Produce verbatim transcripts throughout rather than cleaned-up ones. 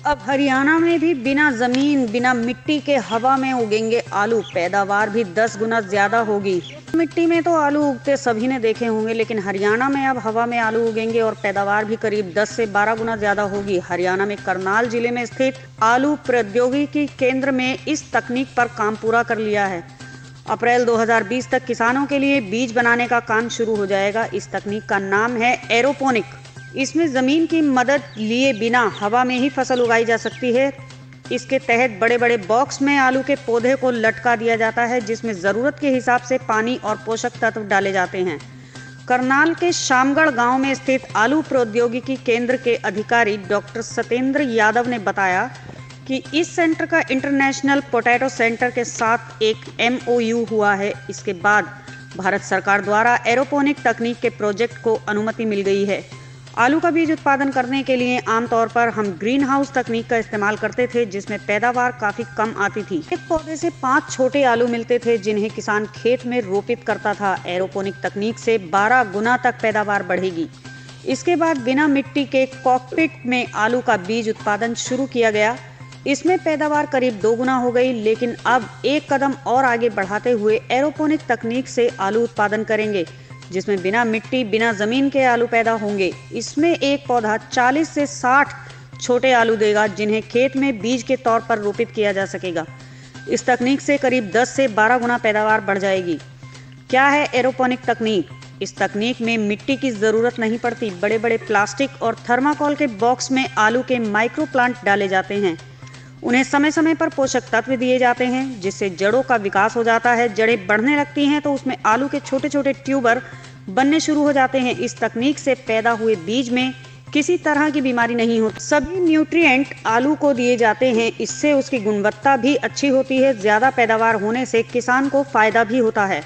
अब हरियाणा में भी बिना जमीन बिना मिट्टी के हवा में उगेंगे आलू। पैदावार भी दस गुना ज्यादा होगी। मिट्टी में तो आलू उगते सभी ने देखे होंगे, लेकिन हरियाणा में अब हवा में आलू उगेंगे और पैदावार भी करीब दस से बारह गुना ज्यादा होगी। हरियाणा में करनाल जिले में स्थित आलू प्रौद्योगिकी केंद्र में इस तकनीक पर काम पूरा कर लिया है। अप्रैल दो हज़ार बीस तक किसानों के लिए बीज बनाने का काम शुरू हो जाएगा। इस तकनीक का नाम है एरोपोनिक। इसमें ज़मीन की मदद लिए बिना हवा में ही फसल उगाई जा सकती है। इसके तहत बड़े बड़े बॉक्स में आलू के पौधे को लटका दिया जाता है, जिसमें ज़रूरत के हिसाब से पानी और पोषक तत्व डाले जाते हैं। करनाल के शामगढ़ गांव में स्थित आलू प्रौद्योगिकी केंद्र के अधिकारी डॉक्टर सत्येंद्र यादव ने बताया कि इस सेंटर का इंटरनेशनल पोटैटो सेंटर के साथ एक एम ओ यू हुआ है। इसके बाद भारत सरकार द्वारा एरोपोनिक तकनीक के प्रोजेक्ट को अनुमति मिल गई है। आलू का बीज उत्पादन करने के लिए आमतौर पर हम ग्रीन हाउस तकनीक का इस्तेमाल करते थे, जिसमें पैदावार काफी कम आती थी। एक पौधे से पाँच छोटे आलू मिलते थे, जिन्हें किसान खेत में रोपित करता था। एरोपोनिक तकनीक से बारह गुना तक पैदावार बढ़ेगी। इसके बाद बिना मिट्टी के कॉकपिट में आलू का बीज उत्पादन शुरू किया गया। इसमें पैदावार करीब दो गुना हो गई, लेकिन अब एक कदम और आगे बढ़ाते हुए एरोपोनिक तकनीक से आलू उत्पादन करेंगे, जिसमें बिना मिट्टी बिना जमीन के आलू पैदा होंगे। इसमें एक पौधा चालीस से साठ छोटे आलू देगा, जिन्हें खेत में बीज के तौर पर रोपित किया जा सकेगा। इस तकनीक से करीब दस से बारह गुना पैदावार बढ़ जाएगी। क्या है एरोपोनिक तकनीक? इस तकनीक में मिट्टी की जरूरत नहीं पड़ती। बड़े बड़े प्लास्टिक और थर्माकोल के बॉक्स में आलू के माइक्रो प्लांट डाले जाते हैं। उन्हें समय समय पर पोषक तत्व दिए जाते हैं, जिससे जड़ों का विकास हो जाता है। जड़ें बढ़ने लगती हैं तो उसमें आलू के छोटे छोटे ट्यूबर बनने शुरू हो जाते हैं। इस तकनीक से पैदा हुए बीज में किसी तरह की बीमारी नहीं होती। सभी न्यूट्रिएंट आलू को दिए जाते हैं। इससे उसकी गुणवत्ता भी अच्छी होती है। ज़्यादा पैदावार होने से किसान को फायदा भी होता है।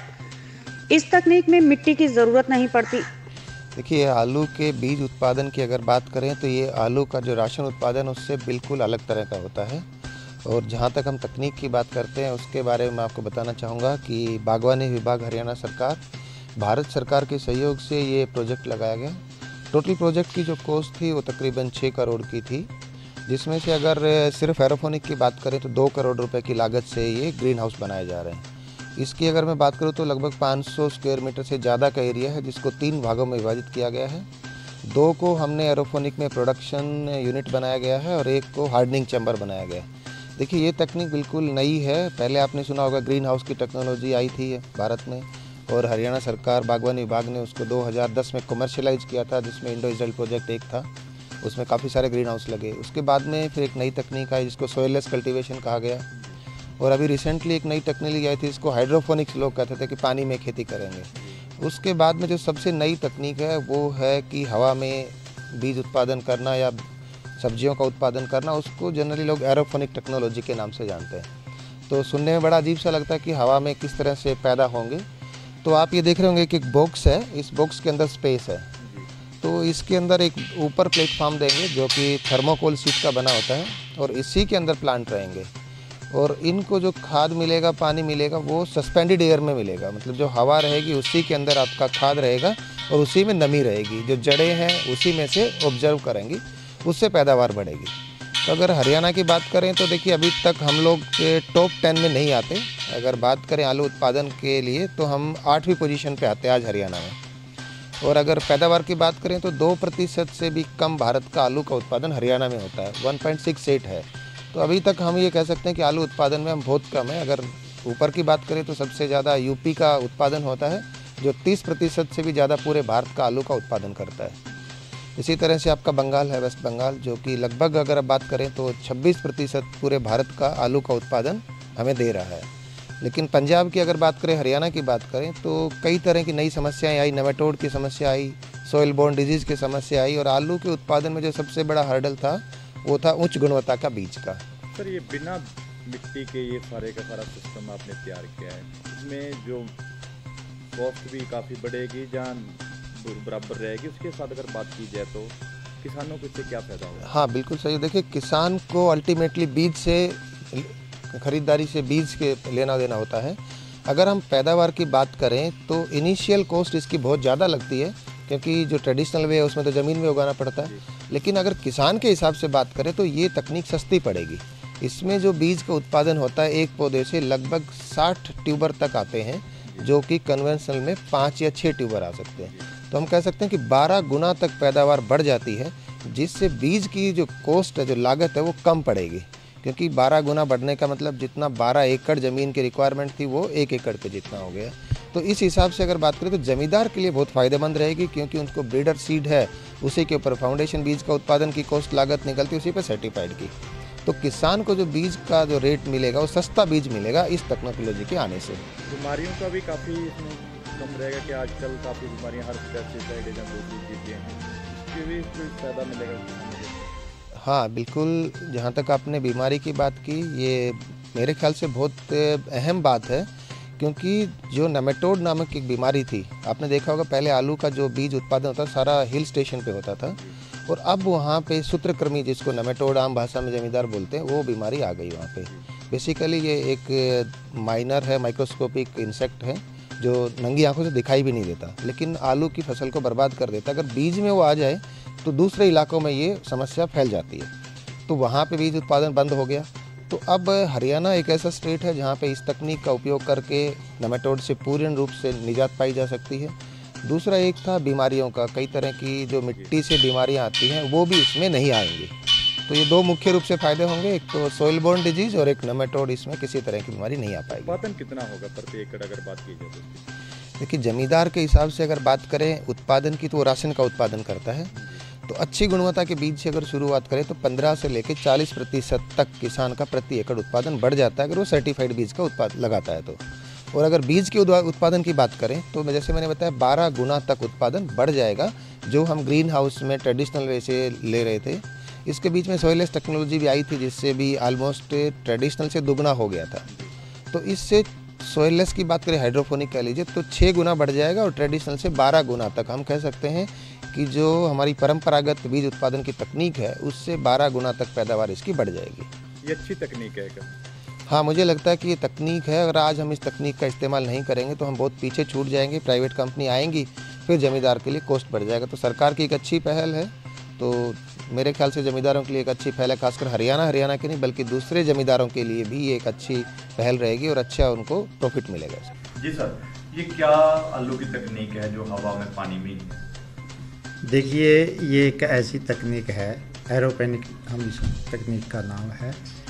इस तकनीक में मिट्टी की ज़रूरत नहीं पड़ती। देखिए, आलू के बीज उत्पादन की अगर बात करें तो ये आलू का जो राशन उत्पादन उससे बिल्कुल अलग तरह का होता है। और जहाँ तक हम तकनीक की बात करते हैं उसके बारे में मैं आपको बताना चाहूँगा कि बागवानी विभाग हरियाणा सरकार भारत सरकार के सहयोग से ये प्रोजेक्ट लगाया गया। टोटल प्रोजेक्ट की जो कॉस्ट थी वो तकरीबन छः करोड़ की थी, जिसमें से अगर सिर्फ एरोपोनिक की बात करें तो दो करोड़ रुपए की लागत से ये ग्रीन हाउस बनाए जा रहे हैं। इसकी अगर मैं बात करूं तो लगभग पाँच सौ स्क्वायर मीटर से ज़्यादा का एरिया है, जिसको तीन भागों में विभाजित किया गया है। दो को हमने एरोपोनिक में प्रोडक्शन यूनिट बनाया गया है और एक को हार्डनिंग चैम्बर बनाया गया है। देखिए, ये तकनीक बिल्कुल नई है। पहले आपने सुना होगा ग्रीन हाउस की टेक्नोलॉजी आई थी भारत में, और हरियाणा सरकार बागवानी विभाग ने उसको दो हज़ार दस में कमर्शियलाइज किया था, जिसमें इंडो इजराइल प्रोजेक्ट एक था। उसमें काफ़ी सारे ग्रीन हाउस लगे। उसके बाद में फिर एक नई तकनीक आई जिसको सोइललेस कल्टीवेशन कहा गया, और अभी रिसेंटली एक नई तकनीक आई थी इसको हाइड्रोपोनिक्स लोग कहते थे कि पानी में खेती करेंगे। उसके बाद में जो सबसे नई तकनीक है वो है कि हवा में बीज उत्पादन करना या सब्जियों का उत्पादन करना, उसको जनरली लोग एरोपोनिक टेक्नोलॉजी के नाम से जानते हैं। तो सुनने में बड़ा अजीब सा लगता है कि हवा में किस तरह से पैदा होंगे। तो आप ये देख रहे होंगे कि एक बॉक्स है, इस बॉक्स के अंदर स्पेस है। तो इसके अंदर एक ऊपर प्लेटफॉर्म देंगे जो कि थर्मोकोल शीट का बना होता है, और इसी के अंदर प्लांट रहेंगे। और इनको जो खाद मिलेगा, पानी मिलेगा, वो सस्पेंडेड एयर में मिलेगा। मतलब जो हवा रहेगी उसी के अंदर आपका खाद रहेगा और उसी में नमी रहेगी। जो जड़ें हैं उसी में से ऑब्जर्व करेंगी, उससे पैदावार बढ़ेगी। तो अगर हरियाणा की बात करें तो देखिए, अभी तक हम लोग टॉप टेन में नहीं आते। अगर बात करें आलू उत्पादन के लिए तो हम आठवीं पोजीशन पे आते हैं आज हरियाणा में। और अगर पैदावार की बात करें तो दो प्रतिशत से भी कम भारत का आलू का उत्पादन हरियाणा में होता है, वन पॉइंट सिक्स एट है। तो अभी तक हम ये कह सकते हैं कि आलू उत्पादन में हम बहुत कम है। अगर ऊपर की बात करें तो सबसे ज़्यादा यूपी का उत्पादन होता है, जो तीस प्रतिशत से भी ज़्यादा पूरे भारत का आलू का उत्पादन करता है। इसी तरह से आपका बंगाल है, वेस्ट बंगाल, जो कि लगभग अगर आप बात करें तो छब्बीस प्रतिशत पूरे भारत का आलू का उत्पादन हमें दे रहा है। लेकिन पंजाब की अगर बात करें, हरियाणा की बात करें तो कई तरह की नई समस्याएं आई। नेमाटोड की समस्या आई, सॉइल बोर्न डिजीज़ की समस्या आई, और आलू के उत्पादन में जो सबसे बड़ा हर्डल था वो था उच्च गुणवत्ता का बीज का। सर, ये बिना मिट्टी के ये सारे का सारा सिस्टम आपने तैयार किया है, इसमें जो कॉस्ट भी काफ़ी बढ़ेगी, जहाँ बराबर रहेगी, उसके साथ अगर बात की जाए तो किसानों को इससे क्या फ़ायदा होगा? हाँ, बिल्कुल सही। देखिए, किसान को अल्टीमेटली बीज से ख़रीदारी से बीज के लेना देना होता है। अगर हम पैदावार की बात करें तो इनिशियल कॉस्ट इसकी बहुत ज़्यादा लगती है, क्योंकि जो ट्रेडिशनल वे है उसमें तो ज़मीन में उगाना पड़ता है। लेकिन अगर किसान के हिसाब से बात करें तो ये तकनीक सस्ती पड़ेगी। इसमें जो बीज का उत्पादन होता है एक पौधे से लगभग साठ ट्यूबर तक आते हैं, जो कि कन्वेंशनल में पाँच या छः ट्यूबर आ सकते हैं। तो हम कह सकते हैं कि बारह गुना तक पैदावार बढ़ जाती है, जिससे बीज की जो कॉस्ट है, जो लागत है, वो कम पड़ेगी। क्योंकि बारह गुना बढ़ने का मतलब जितना बारह एकड़ ज़मीन की रिक्वायरमेंट थी वो एक एकड़ के जितना हो गया। तो इस हिसाब से अगर बात करें तो ज़मींदार के लिए बहुत फ़ायदेमंद रहेगी, क्योंकि उनको ब्रीडर सीड है, उसी के ऊपर फाउंडेशन बीज का उत्पादन की कॉस्ट लागत निकलती है, उसी पर सर्टिफाइड की। तो किसान को जो बीज का जो रेट मिलेगा वो सस्ता बीज मिलेगा इस टेक्नोलॉजी के आने से। बीमारियों का भी काफ़ी इसमें कम रहेगा कि आजकल काफ़ी बीमारियां हर पेस्टिसाइड या दूसरी चीज़ें हैं, इसके भी कोई फ़ायदा मिलेगा? हाँ बिल्कुल, जहाँ तक आपने बीमारी की बात की, ये मेरे ख्याल से बहुत अहम बात है, क्योंकि जो नेमेटोड नामक एक बीमारी थी, आपने देखा होगा पहले आलू का जो बीज उत्पादन होता सारा हिल स्टेशन पे होता था, और अब वहाँ पे सूत्रकृमि, जिसको नेमेटोड आम भाषा में जमींदार बोलते हैं, वो बीमारी आ गई वहाँ पे। बेसिकली ये एक माइनर है, माइक्रोस्कोपिक इंसेक्ट है, जो नंगी आंखों से दिखाई भी नहीं देता, लेकिन आलू की फसल को बर्बाद कर देता। अगर बीज में वो आ जाए तो दूसरे इलाकों में ये समस्या फैल जाती है, तो वहाँ पे बीज उत्पादन बंद हो गया। तो अब हरियाणा एक ऐसा स्टेट है जहाँ पे इस तकनीक का उपयोग करके नेमेटोड से पूर्ण रूप से निजात पाई जा सकती है। दूसरा एक था बीमारियों का, कई तरह की जो मिट्टी से बीमारियाँ आती हैं वो भी इसमें नहीं आएंगी। तो ये दो मुख्य रूप से फ़ायदे होंगे, एक तो सोइल बोर्न डिजीज़ और एक नेमेटोड, इसमें किसी तरह की बीमारी नहीं आ पाएगी। उत्पादन कितना होगा प्रति एकड़ अगर बात की जाए तो? देखिए, ज़मींदार के हिसाब से अगर बात करें उत्पादन की, तो वो राशन का उत्पादन करता है। तो अच्छी गुणवत्ता के बीज से अगर शुरुआत करें तो पंद्रह से लेकर चालीस प्रतिशत तक किसान का प्रति एकड़ उत्पादन बढ़ जाता है, अगर वो सर्टिफाइड बीज का उत्पादन लगाता है तो। और अगर बीज के उत्पादन की बात करें तो जैसे मैंने बताया बारह गुना तक उत्पादन बढ़ जाएगा, जो हम ग्रीन हाउस में ट्रेडिशनल वे से ले रहे थे। इसके बीच में सोइललेस टेक्नोलॉजी भी आई थी, जिससे भी ऑलमोस्ट ट्रेडिशनल से दुगना हो गया था। तो इससे सोइललेस की बात करें, हाइड्रोपोनिक कह लीजिए, तो छः गुना बढ़ जाएगा, और ट्रेडिशनल से बारह गुना तक हम कह सकते हैं कि जो हमारी परंपरागत बीज उत्पादन की तकनीक है उससे बारह गुना तक पैदावार इसकी बढ़ जाएगी। ये अच्छी तकनीक है क्या? हाँ, मुझे लगता है कि ये तकनीक है। अगर आज हम इस तकनीक का इस्तेमाल नहीं करेंगे तो हम बहुत पीछे छूट जाएंगे, प्राइवेट कंपनी आएंगी, फिर ज़मींदार के लिए कॉस्ट बढ़ जाएगा। तो सरकार की एक अच्छी पहल है, तो मेरे ख्याल से ज़मींदारों के लिए एक अच्छी पहल है, खासकर हरियाणा हरियाणा के नहीं बल्कि दूसरे ज़मींदारों के लिए भी ये एक अच्छी पहल रहेगी और अच्छा उनको प्रॉफिट मिलेगा। जी सर, ये क्या आलू की तकनीक है जो हवा में पानी में? देखिए, ये एक ऐसी तकनीक है, एरोपोनिक हम इस तकनीक का नाम है।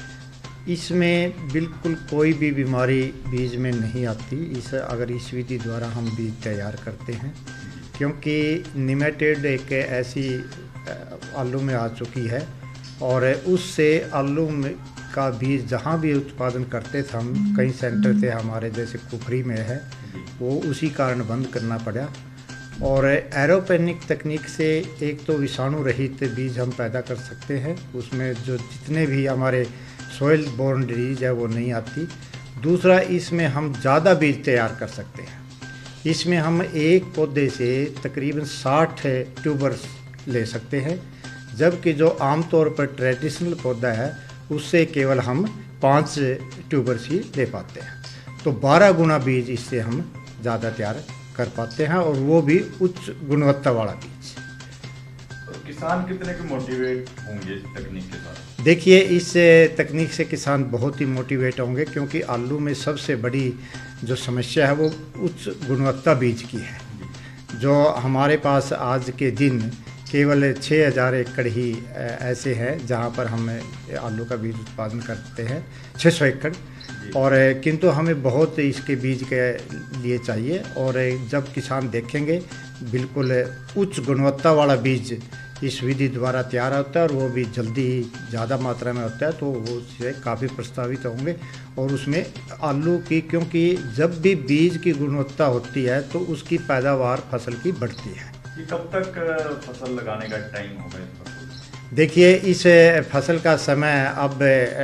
इसमें बिल्कुल कोई भी बीमारी बीज में नहीं आती इस अगर इस विधि द्वारा हम बीज तैयार करते हैं, क्योंकि निमेटेड एक ऐसी आलू में आ चुकी है, और उससे आलू में का बीज जहाँ भी उत्पादन करते थे हम, कई सेंटर थे हमारे जैसे कुफरी में है, वो उसी कारण बंद करना पड़ा। और एरोपोनिक तकनीक से एक तो विषाणु रहित बीज हम पैदा कर सकते हैं, उसमें जो जितने भी हमारे सोइल बोर्न डिजीज है वो नहीं आती। दूसरा, इसमें हम ज़्यादा बीज तैयार कर सकते हैं। इसमें हम एक पौधे से तकरीबन साठ ट्यूबर्स ले सकते हैं, जबकि जो आमतौर पर ट्रेडिशनल पौधा है उससे केवल हम पाँच ट्यूबर्स ही ले पाते हैं। तो बारह गुना बीज इससे हम ज़्यादा तैयार कर पाते हैं, और वो भी उच्च गुणवत्ता वाला बीज। तो किसान कितने के मोटिवेट होंगे इस तकनीक के साथ? देखिए, इस तकनीक से किसान बहुत ही मोटिवेट होंगे, क्योंकि आलू में सबसे बड़ी जो समस्या है वो उच्च गुणवत्ता बीज की है। जो हमारे पास आज के दिन केवल छः हज़ार एकड़ ही ऐसे हैं जहाँ पर हम आलू का बीज उत्पादन करते हैं, छः सौ एकड़, और किंतु हमें बहुत इसके बीज के लिए चाहिए। और जब किसान देखेंगे बिल्कुल उच्च गुणवत्ता वाला बीज इस विधि द्वारा तैयार होता है, और वो भी जल्दी ज़्यादा मात्रा में होता है, तो वो उससे काफ़ी प्रस्तावित होंगे। और उसमें आलू की, क्योंकि जब भी बीज की गुणवत्ता होती है तो उसकी पैदावार फसल की बढ़ती है। ये कब तक फसल लगाने का टाइम होगा? देखिए, इस फसल का समय अब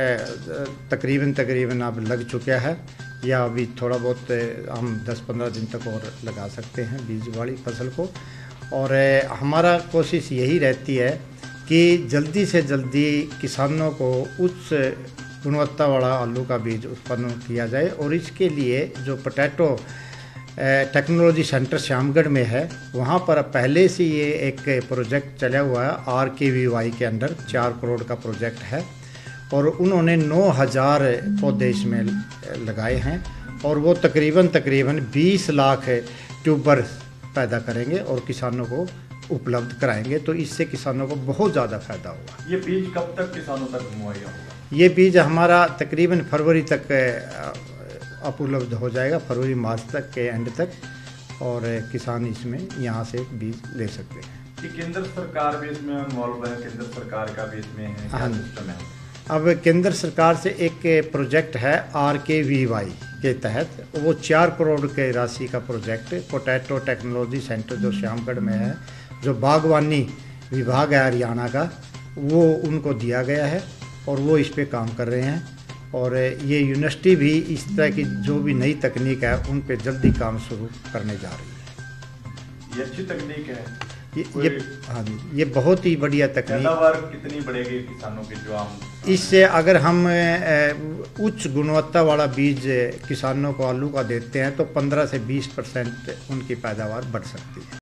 तकरीबन तकरीबन अब लग चुका है, या अभी थोड़ा बहुत हम दस पंद्रह दिन तक और लगा सकते हैं बीज वाली फसल को। और हमारा कोशिश यही रहती है कि जल्दी से जल्दी किसानों को उच्च गुणवत्ता वाला आलू का बीज उत्पन्न किया जाए। और इसके लिए जो पोटैटो टेक्नोलॉजी सेंटर श्यामगढ़ में है। वहाँ पर पहले से ये एक प्रोजेक्ट चला हुआ है आर के वी वाई के अंडर, चार करोड़ का प्रोजेक्ट है और उन्होंने नौ हज़ार पौधे इसमें लगाए हैं और वो तकरीबन तकरीबन बीस लाख ट्यूबर पैदा करेंगे और किसानों को उपलब्ध कराएंगे। तो इससे किसानों को बहुत ज़्यादा फ़ायदा होगा। ये बीज कब तक किसानों तक मुहैया होगा? ये बीज हमारा तकरीबन फरवरी तक उपलब्ध हो जाएगा, फरवरी मार्च तक के एंड तक, और किसान इसमें यहाँ से बीज ले सकते हैं। कि केंद्र सरकार भी इसमें इन्वॉल्व है, केंद्र सरकार का भी इसमें है, क्या सिस्टम है? अब केंद्र सरकार से एक प्रोजेक्ट है आर के वी वाई के तहत, वो चार करोड़ के राशि का प्रोजेक्ट पोटैटो टेक्नोलॉजी सेंटर जो श्यामगढ़ में है, जो बागवानी विभाग है हरियाणा का, वो उनको दिया गया है और वो इस पे काम कर रहे हैं। और ये यूनिवर्सिटी भी इस तरह की जो भी नई तकनीक है उन पे जल्दी काम शुरू करने जा रही है। ये अच्छी तकनीक है। ये ये हाँ जी, ये बहुत ही बढ़िया तकनीक। पैदावार कितनी बढ़ेगी किसानों की जो आम? इससे अगर हम उच्च गुणवत्ता वाला बीज किसानों को आलू का देते हैं तो पंद्रह से बीस परसेंट उनकी पैदावार बढ़ सकती है।